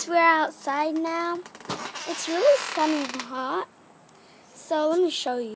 Guys, we're outside now. It's really sunny and hot. So let me show you.